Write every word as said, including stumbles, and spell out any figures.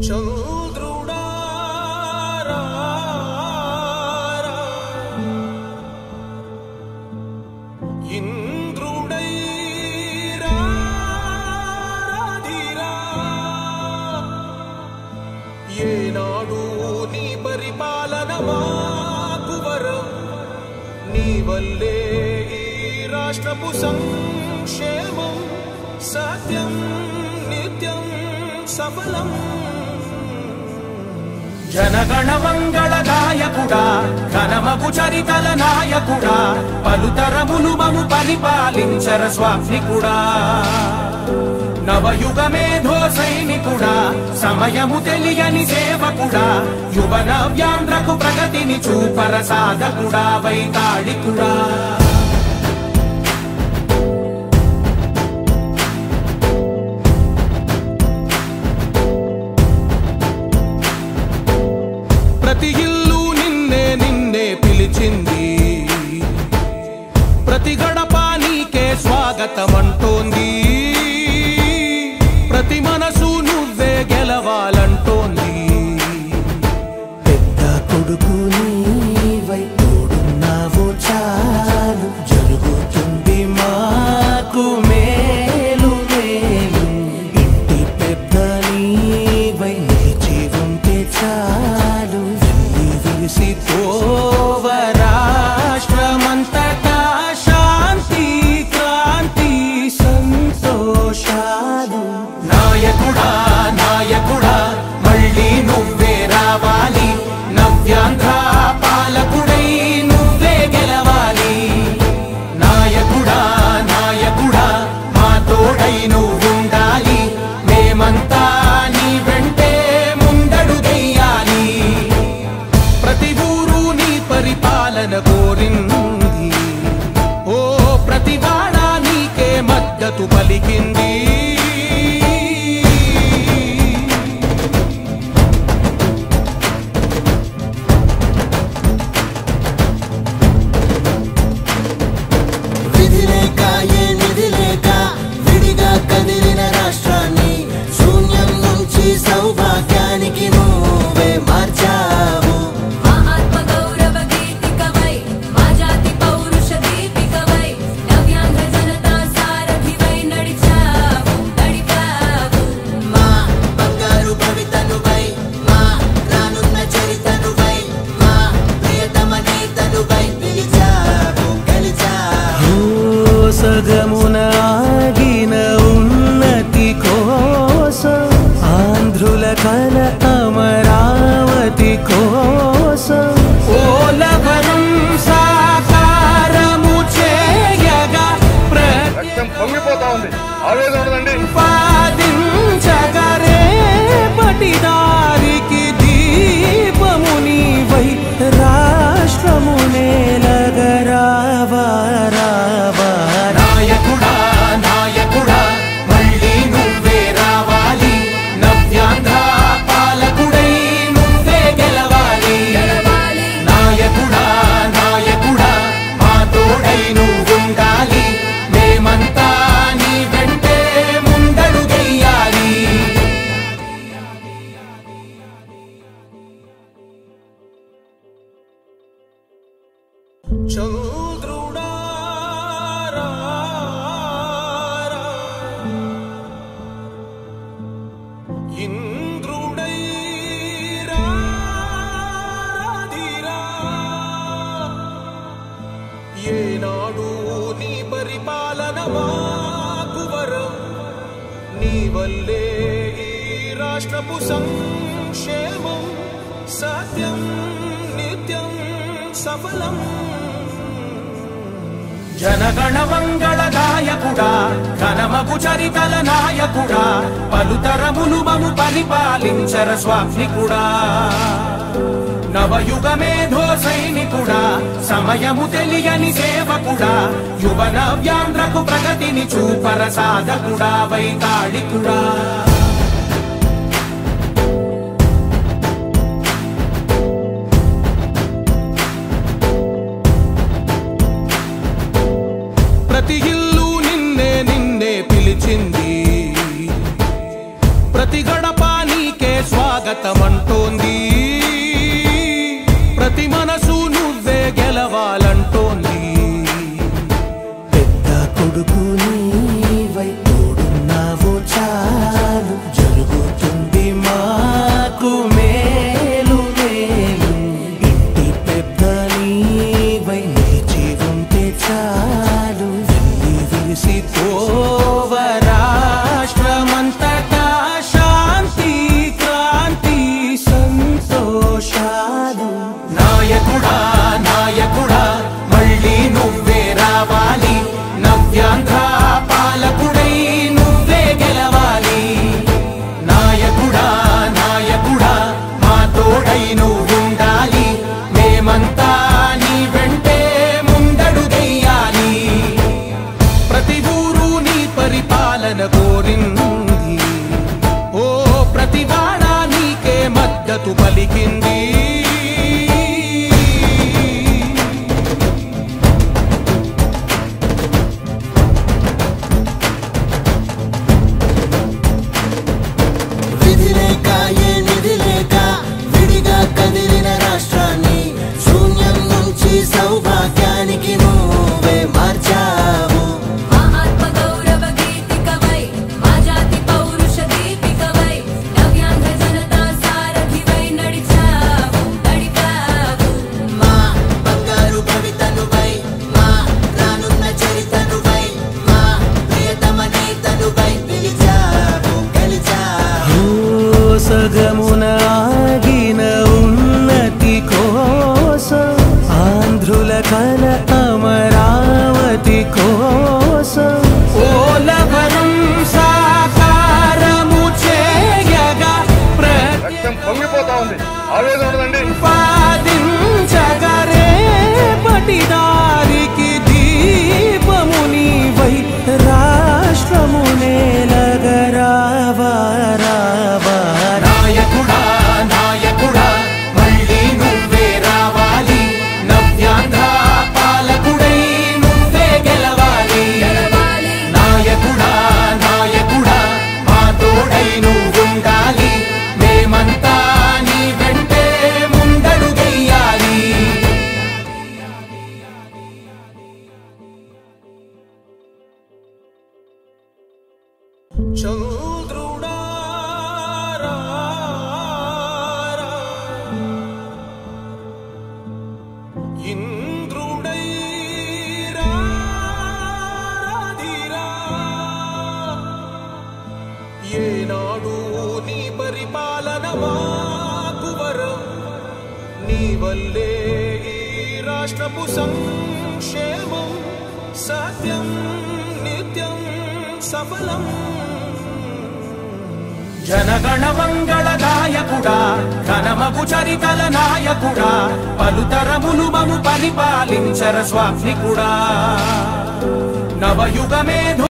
राष्ट्रपु संक्षेमं सत्यं नित्यं सफलं जनगण मंगल गायकुड़ा घनमगु चरितल नायकुड़ा पलुतरमुलु मము परिपालिंचर स्वामिकुड़ा नवयुग मेधो सैनिकुड़ा समयमु తెలియని సేవకుడా యువ నవ్యాంధ్రకు ప్రగతిని చూపర సాధకుడా వైతాళికుడా ప్రతి ఇల్లు నిన్నే నిన్నే పిలిచింది ప్రతి గడప నీకే స్వాగతమంటోంది ప్రతి మనసు నువ్వే గెలవాలంటోంది పెద్ద కొడుకు నీవై తోడున్నావు చాలు జరుగుతుంది మాకు మేలు మేలు ఇంటి పెద్ద నీవై నిలిచి ఉంటే చాలు వెళ్ళి విరిసి పోవ రాష్ట్రమంతటా శాంతి క్రాంతి సంతోషాలు నాయకుడా నాయకుడా మళ్ళీ నువ్వే రావాలి నవ్యాంధ్ర పాలకుడై నువ్వే గెలవాలి నాయకుడా నాయకుడా మా తోడై నువ్వుండాలి మేమంతా నీ వెంటే ముందడుగెయ్యాలి ప్రతి ఊరు నీ పరిపాలన కోరింది ఓ ప్రతి వాడ నీకే మద్దతు పలికింది సౌభాగ్యానికి నువ్వే మార్చావు మా ఆత్మ గౌరవ గీతికవై మా జాతి పౌరుష దీపికవై నవ్యాంధ్ర జనతా సారథివై నడిచావు నడిపావు మా బంగారు భవితనువై మా రానున్న చరితనువై మా ప్రియతమ నేతనువై పిలిచావు గెలిచావు సగమున ఆగిన ఉన్నతి కోసం ఆంధ్రుల కల అమరావతి కోసం ఓలవరం సాకారము చేయగా రక్తం పొంగిపోతా ఉంది ఆవేదన ఉండదండి ప్రతిపాదించగరే పటిదారికి దీపము నీవై రాష్ట్రము నేలగరావా రావా నాయకుడా నాయకుడా మళ్ళీ నువ్వే రావాలి నవ్యాంధ్ర పాలకుడై నువ్వే గెలవాలి నాయకుడా నాయకుడా మా తోడై నువ్వుండాలి మేమంతా నీ వెంటే ముందడుగెయ్యాలి చంద్రుడా ఇంద్రుడై రాధిరా ఏనాడు నీ పరిపాలన మాకు వరం నీ వల్లే ఈ రాష్ట్రపు సంక్షేమం సత్యం నిత్యం సఫలం जनगण मंगल गायकुड़ा घनमगु चरितल नायकुड़ा पलुतरमुलु मము परिपालिंचर स्वामिकुड़ा नवयुग मेधो सैनिकुड़ा समयमु తెలియని సేవకుడా యువ నవ్యాంధ్రకు ప్రగతిని చూపర సాధకుడా వైతాళికుడా ప్రతి ఇల్లు నిన్నే నిన్నే పిలిచింది ప్రతి గడప నీకే స్వాగతం స్వాగతమంటోంది, ప్రతి మనసు నువ్వే గెలవాలంటోంది. పెద్ద కొడుకు నీవై తోడున్నావు చాలు, జరుగుతుంది మాకు మేలు మేలు. ఇంటి పెద్ద నీవై నిలిచి ఉంటే చాలు, వెళ్ళి విరిసి పోవ రాష్ట్రమంతటా శాంతి క్రాంతి సంతోషాలు. నాయకుడా నాయకుడా మళ్ళీ నువ్వే రావాలి, నవ్యాంధ్ర పాలకుడై నువ్వే గెలవాలి. నాయకుడా నాయకుడా మా తోడై నువ్వుండాలి, మేమంతా నీ వెంటే ముందడుగెయ్యాలి. ప్రతి ఊరు నీ పరిపాలన కోరింది, ఓ ప్రతి వాడ నీకే మద్దతు పలికింది. విధి లేక ఏ నిధి లేక విడిగా కదిలిన రాష్ట్రాన్ని శూన్యం నుంచి సౌభాగ్యానికి నువ్వే మార్చావు. మా ఆత్మ గౌరవ గీతికవై, మా జాతి పౌరుష దీపికవై, నవ్యాంధ్ర జనతా సారథివై నడిచావు నడిపావు. మా బంగారు భవితనువై, మా రానున్న చరితనువై, మా ప్రియతమ నేతనువై పిలిచావు గెలిచావు. సగమున ఆగిన ఉన్నతి కోసం, ఆంధ్రుల కల అమరావతి కోసం, ఓలవరం సాకారము చేయగా రక్తం పొంగిపోతా ఉంది, ఆవేదన ఉండదండి. ప్రతిపాదించగరే పటిదారికి దీపము నీవై రాష్ట్రము నేలగరావా రావా. నాయకుడా నాయకుడా మళ్ళీ నువ్వే రావాలి, నవ్యాంధ్ర పాలకుడై నువ్వే గెలవాలి. నాయకుడా నాయకుడా మా తోడై నువ్వుండాలి, మేమంతా నీ వెంటే ముందడుగెయ్యాలి. చంద్రుడా రా రా, ఇంద్రుడై రాధిరా. ఏనాడు నీ పరిపాలన మాకు వరం, నీ వల్లే ఈ రాష్ట్రపు సంక్షేమం సత్యం నిత్యం సఫలం. జనగణ మంగళ గాయకుడా, ఘనమగు చరితల నాయకుడా, పలుతరములు మము పరిపాలించర స్వామికుడా. నవయుగమే